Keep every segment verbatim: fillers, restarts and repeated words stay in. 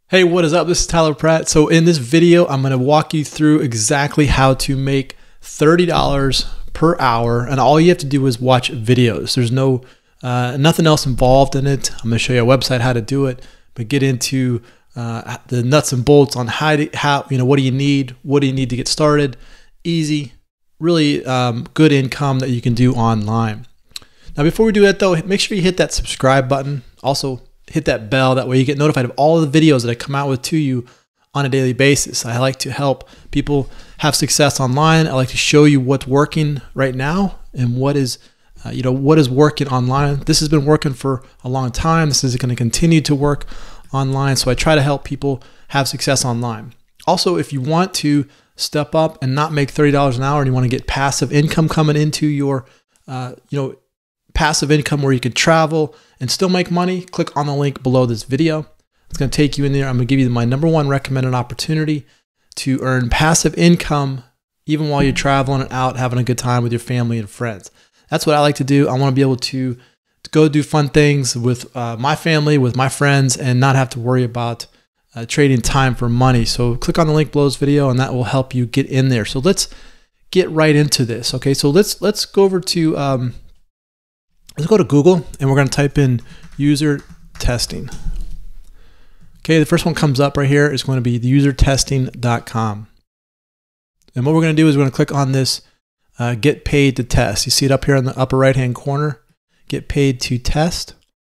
Hey, what is up? This is Tyler Pratt. So in this video, I'm going to walk you through exactly how to make thirty dollars per hour. And all you have to do is watch videos. There's no uh, nothing else involved in it. I'm going to show you a website how to do it, but get into uh, the nuts and bolts on how, to, how, you know, what do you need? What do you need to get started? Easy, really um, good income that you can do online. Now, before we do that though, make sure you hit that subscribe button. Also, hit that bell. That way you get notified of all of the videos that I come out with to you on a daily basis. I like to help people have success online. I like to show you what's working right now and what is, uh, you know, what is working online. This has been working for a long time. This is going to continue to work online. So I try to help people have success online. Also, if you want to step up and not make thirty dollars an hour and you want to get passive income coming into your, uh, you know, passive income where you can travel and still make money, click on the link below this video. It's going to take you in there. I'm going to give you my number one recommended opportunity to earn passive income even while you're traveling and out having a good time with your family and friends. That's what I like to do. I want to be able to, to go do fun things with uh, my family, with my friends, and not have to worry about uh, trading time for money. So click on the link below this video and that will help you get in there. So let's get right into this. Okay, so let's let's go over to um, Let's go to Google and we're going to type in user testing. Okay, the first one comes up right here is going to be the user testing dot com. And what we're going to do is we're going to click on this uh, get paid to test. You see it up here in the upper right hand corner, get paid to test.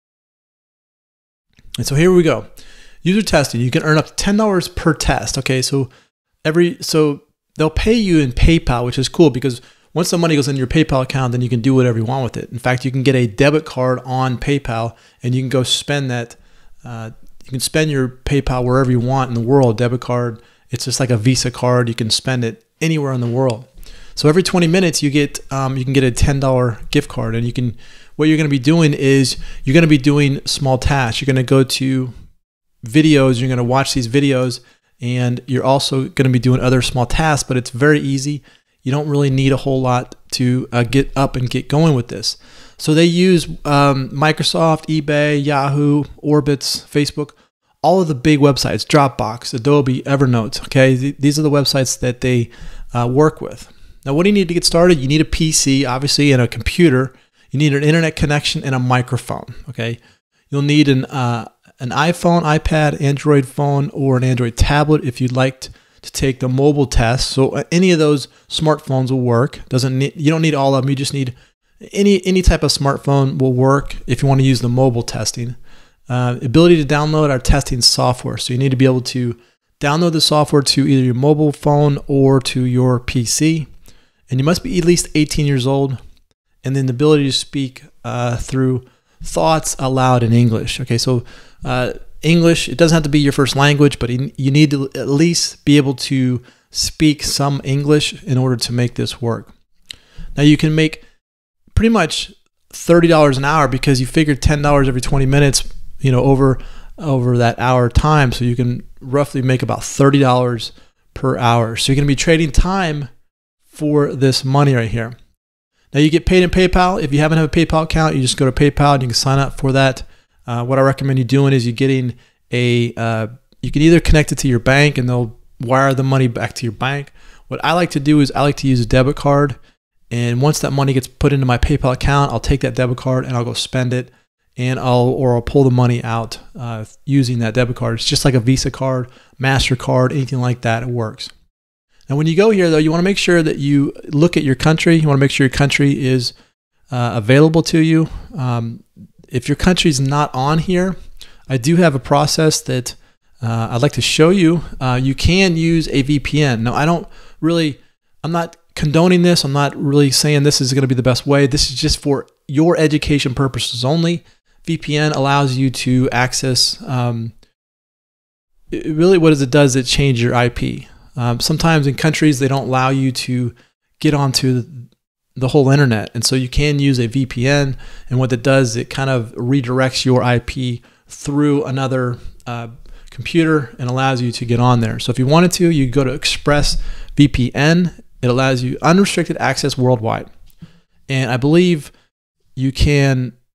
And so here we go. User testing, you can earn up to ten dollars per test. Okay, so every so they'll pay you in PayPal, which is cool because once the money goes in your PayPal account, then you can do whatever you want with it. In fact, you can get a debit card on PayPal and you can go spend that. Uh, you can spend your PayPal wherever you want in the world. Debit card, it's just like a Visa card. You can spend it anywhere in the world. So every twenty minutes, you get um, you can get a ten dollar gift card, and you can. What you're going to be doing is you're going to be doing small tasks. You're going to go to videos. You're going to watch these videos, and you're also going to be doing other small tasks. But it's very easy. You don't really need a whole lot to uh, get up and get going with this. So they use um, Microsoft, eBay, Yahoo, Orbitz, Facebook, all of the big websites, Dropbox, Adobe, Evernote. Okay, Th these are the websites that they uh, work with. Now, what do you need to get started? You need a P C, obviously, and a computer. You need an internet connection and a microphone. Okay, you'll need an uh, an iPhone, iPad, Android phone, or an Android tablet if you'd like to to take the mobile test. So any of those smartphones will work. Doesn't need, you don't need all of them. You just need any any type of smartphone will work if you want to use the mobile testing. Uh, ability to download our testing software. So you need to be able to download the software to either your mobile phone or to your P C. And you must be at least eighteen years old. And then the ability to speak uh, through thoughts aloud in English. Okay, so uh, English, it doesn't have to be your first language, but you need to at least be able to speak some English in order to make this work. Now you can make pretty much thirty dollars an hour because you figured ten dollars every twenty minutes, you know, over over that hour time. So you can roughly make about thirty dollars per hour. So you're going to be trading time for this money right here. Now you get paid in PayPal. If you haven't have a PayPal account, you just go to PayPal and you can sign up for that. Uh, what I recommend you doing is you getting a, uh, you can either connect it to your bank and they'll wire the money back to your bank. What I like to do is I like to use a debit card. And once that money gets put into my PayPal account, I'll take that debit card and I'll go spend it, and I'll, or I'll pull the money out uh, using that debit card. It's just like a Visa card, MasterCard, anything like that, it works. Now when you go here though, you want to make sure that you look at your country. You want to make sure your country is uh, available to you. Um, If your country's not on here, I do have a process that uh, I'd like to show you. Uh, you can use a V P N. Now, I don't really, I'm not condoning this. I'm not really saying this is going to be the best way. This is just for your education purposes only. V P N allows you to access, um, it really what it does, it changes your I P. Um, sometimes in countries, they don't allow you to get onto the whole internet, and so you can use a V P N, and what it does, it kind of redirects your I P through another uh, computer and allows you to get on there. So if you wanted to, you go to ExpressVPN. It allows you unrestricted access worldwide, and I believe you can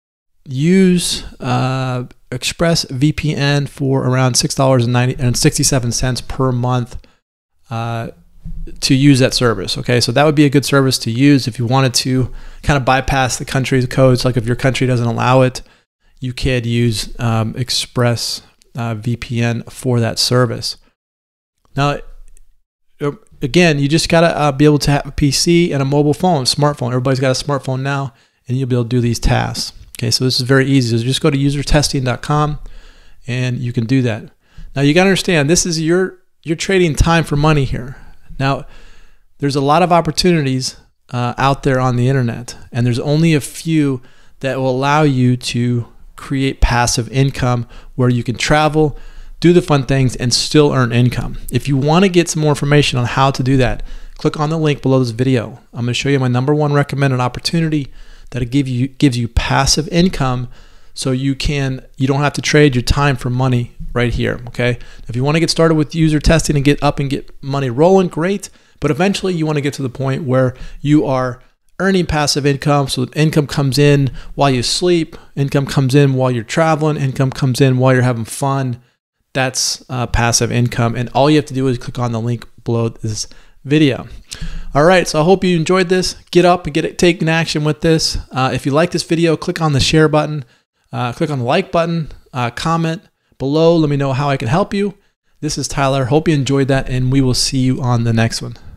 use uh, ExpressVPN for around six dollars and sixty-seven cents per month uh, to use that service. Okay, so that would be a good service to use if you wanted to kind of bypass the country's codes. Like if your country doesn't allow it, you could use um, ExpressVPN uh, for that service. Now, again, you just gotta uh, be able to have a P C and a mobile phone, smartphone. Everybody's got a smartphone now, and you'll be able to do these tasks. Okay, so this is very easy. So just go to user testing dot com, and you can do that. Now you gotta understand, this is your you're trading time for money here. Now, there's a lot of opportunities uh, out there on the internet, and there's only a few that will allow you to create passive income where you can travel, do the fun things, and still earn income. If you want to get some more information on how to do that, click on the link below this video. I'm going to show you my number one recommended opportunity that give you gives you passive income, so you can you don't have to trade your time for money right here. Okay, if you want to get started with user testing and get up and get money rolling, great. But eventually you want to get to the point where you are earning passive income, so income comes in while you sleep, income comes in while you're traveling, income comes in while you're having fun. That's uh, passive income, and all you have to do is click on the link below this video. All right, so I hope you enjoyed this. Get up and get it, take an action with this. Uh, if you like this video, click on the share button, uh, click on the like button, uh, comment below. Let me know how I can help you. This is Tyler. Hope you enjoyed that, and we will see you on the next one.